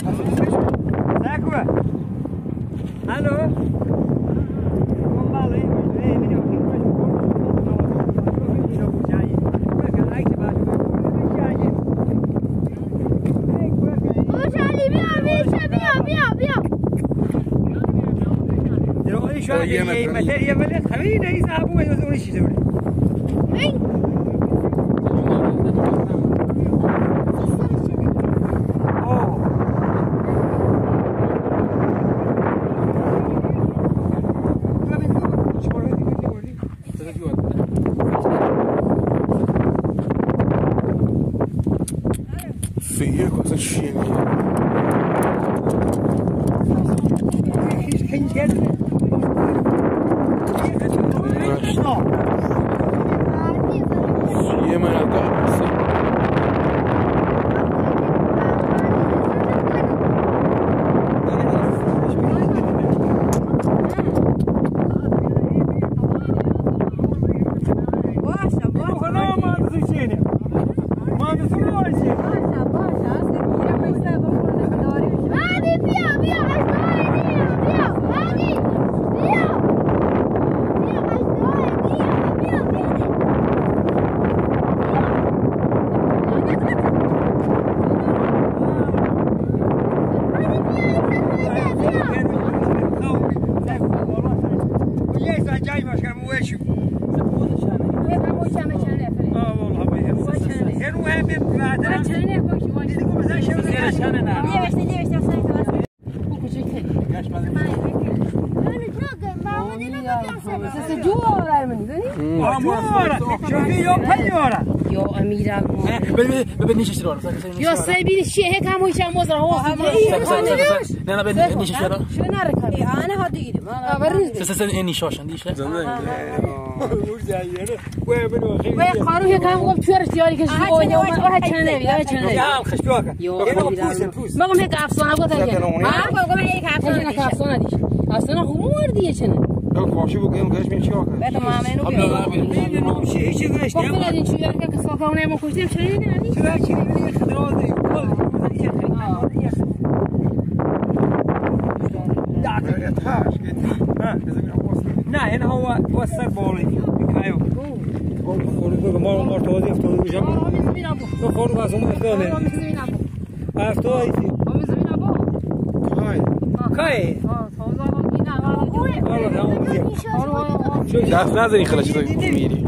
ماتيريا ملت خلينا يذهبوا ويوزعون الشيء ذولي. فيه كوسه شيء بدنيش اشتري يا سايبين الشيء هيك هم وش موزر هو لا بدنيش اشتري شو نارك انا هادي سسن اني شوشن دي شيء وين قارو هيك هم قلت شو رجالي كشو واحد كان يا خشوك ما قوم هيك عفصانه قلت ما قوم هيك عفصانه دي اصلا هو وردي شنو شو بقول قاش من شوكه بيت ما منو نوم شيء شيء غش قلت لي شو يركك سوكونه ما كنت شيء يعني شو خضروات لا هنا هو وسط بولي كايو ما مرتوضي افتوضي جنب ما فور غازم افتوضي افتوضي كاي شو نازل يخلى شو ميري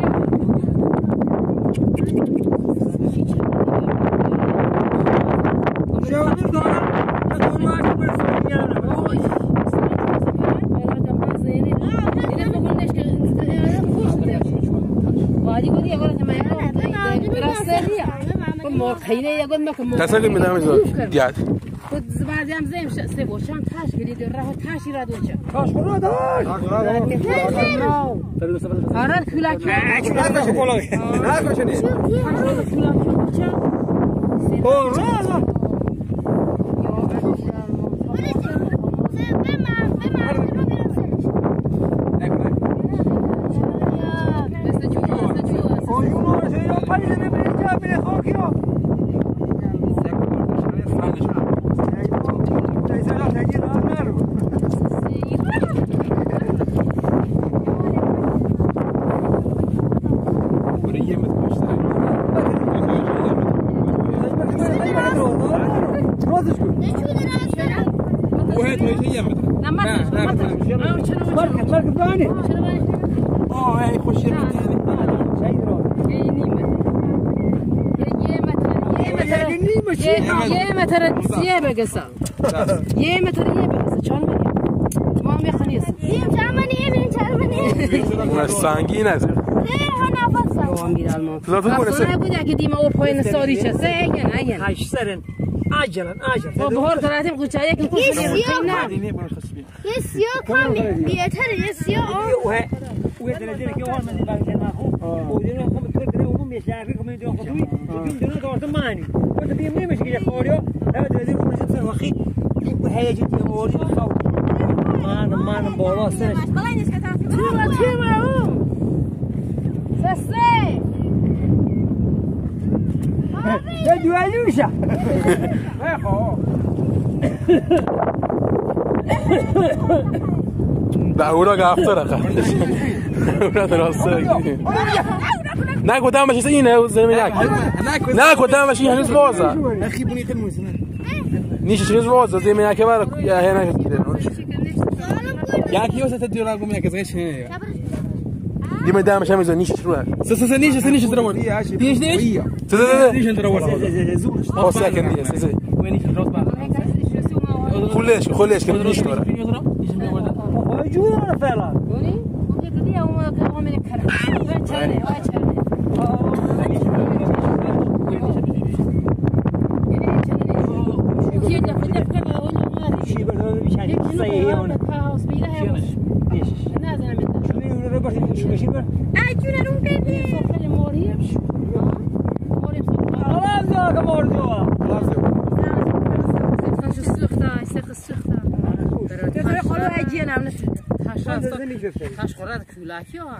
تسلي من هذا ديات كنت زبادي يوم زين سيبو شان تاش قريد الراه تاش يرادوش تاش براداش أراد كلاك لا شوكولا لا يا ترى سيابة قصة يا ترى يابة شلون ما ميخنيس سانجين هذا أنا فصل لا تقول أنا أقول لك دي ما هو بوين السوري شو سايقن هاي سرن عجلا بهور ثلاثين قلت عليك نكون يسيو كامل بيتر يسيو ويدنا دينك يوم من بعد ناخو ودينا خم تقدر وهم يشاركوا من دون خطوي يمكن دون دور ماني وانت بيمني مش كده خوريو لا تدري كل شيء تصير وخي وهي جت يوري الصوت ما نبغى سنة تيما سسي يا دوالوشة دعورا قافترة ولا تراسك ناكو دام ماشي سينا زميلك ناكو دام ماشي هنز بوزا أخي بني تلمسنا نيش هنز بوزا زميلك كبار يا هنا يا كيوسة تدير راكم يا كزغش هنا دي ما دام ماشي نيش شروها سنيش تروح ديش نيش تروح هو ساكن دي وينيش تروح خليش كان نيش تروح جوا فعلا بوني وهيك دي هم من الكرم وين تاش خورد کولاکی ها.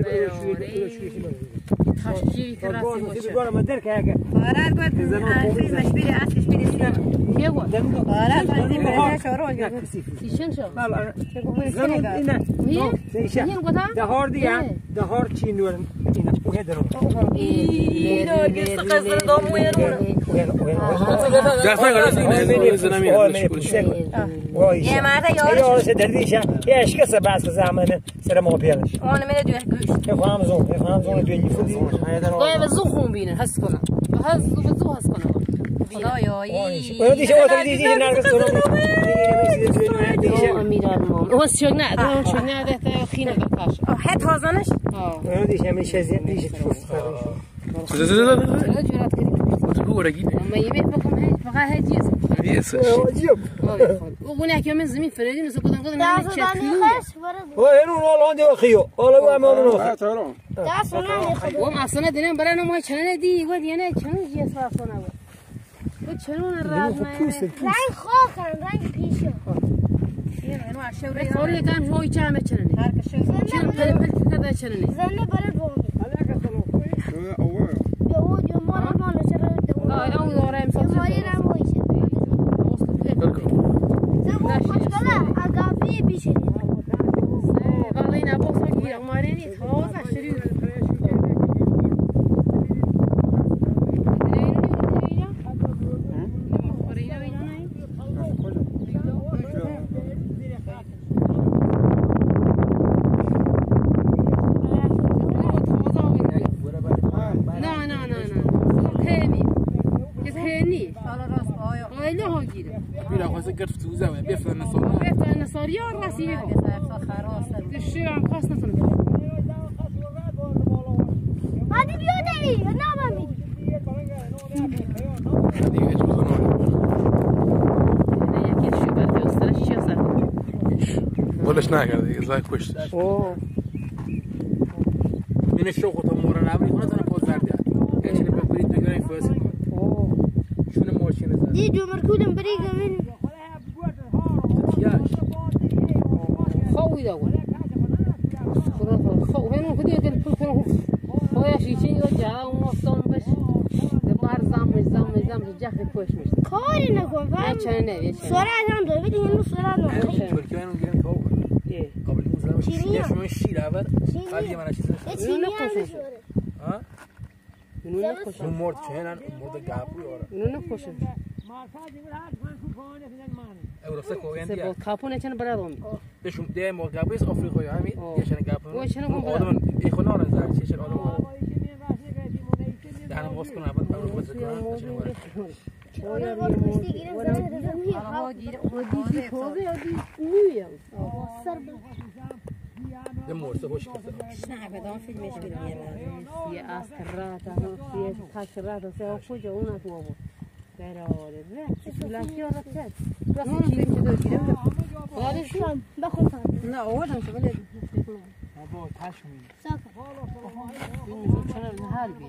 تاش چی تراسی باشه. بگویم مدر که اگه. قرار بود از مشبیر آسیش بیرسیم. کی بود؟ قرار بود برای شورا جا. ایشان شو. زنون اینه. ایشان. این گودا؟ دهار دیگه. دهار چی نور اینه. اوه درون. اینو گست قصر داموی نور. دست نگرد زنمی. یه مرد یارش. دردیشه. یه کس باز زمانه سر ما بیارش. آن میره دوی گوش. افهم زون دوی فودی. باید زخم بینه حس کنم. زو حس کنم. خدایایی. اون دیشه وقتی دیشه نرگس کنم. امیرالمومنین. اون شغنه دارم شغنه ده تا خینه بکاش. حت هازنش. اون دیشه میشه دیشه توست. جرات کردی. بورگی. ما یبی بکم هیچ فقط هیچ. دیس. عجیب. وقوله که من زمین فردی نسو کدام کدام داس نمیشه. دانی اینو نالاندی وخیو. حالا ما اونو. داس دانی وام اصلا دنیم برای نمای چنه دی و دیگه چنه جیس اصلا بود. و چنون راز رنگ خاکن رنگ پیشو. اینو عشوری. سوری کام جوی چه چنه. هر کشو. چنه پل کدا چنه. زنه برای بومی. جو مال چرا آه اون داره امسال. مالی نمویشه. زمان خوشگله اگافی بیشتری. والله نبوسه گیر مارینی تازه شروع. قرفت وزاوية بيفهم النصارى. بيفهم النصارى الراسية. الشيء عم قاسنا فهمت. هذه بيودي نعم أمي. هذه إيش بزنون. أنا يكيد شو بدي أسترش شو صار. ولا شناك هذه زاك وش. من الشوق وتمور العمري هنا أنا بوزار ده. إيش اللي بقولي تقولين فاس. شو نموشي نزار. دي جو مركودم بريقة من. خوي داول خو هنا كده يقول هو يا شيء يرجع ومفتون بس دبار زام جاك كويس مش خاري نكون فاهم صراحة هم ده بدي هنو صراحة تركيا إنه جيران كوب قبل المزرعة شيء شو الشيء لعبر هذه ما نشيل ها منو نخش مورد شهنا مورد قابو يورا منو نخش أورفسك وين دي سبب كابون عشان برادهم بشوم ده مورد قابوس أفريقيا همين عشان قابو وعشان هم أودمن يخونوا على زار شيء أودمن ده أنا موسكون عبد أورف بس كمان عشان دمورت هوش شنو بدون في المشكلة يا أسكرات يا تاشرات سووا كوجا ونا توابو برادر لا شولاكي ولا كات بس كذي كذا كذا هذا شو بخوفها لا أول ما شغله أبو تاشمي سافر شنو هالبي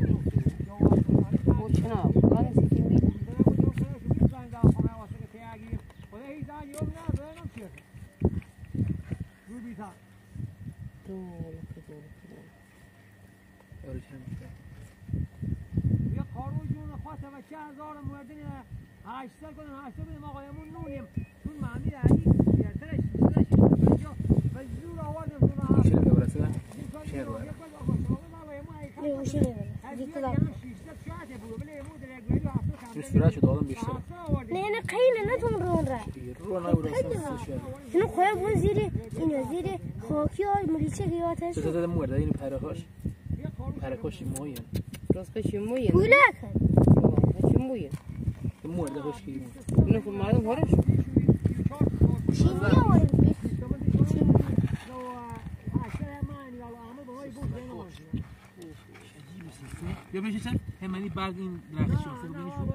وشنو هذا سيفين یه خروجون خاطر و 4000 مردن 800 الفراش ضالم بيشتغل. لأن قيل نتون رون را. رون أول شنو خواب وزيري إنه زيري خاكيا مليشة كياتش. تزاد مورد اینو پرخوش موین. راست کشی موین. ولا كان. کشی موین. مورد خوش کی. اینو که مردم هرش. شینیا وارد. یا بشه چند همانی بعد این درخشان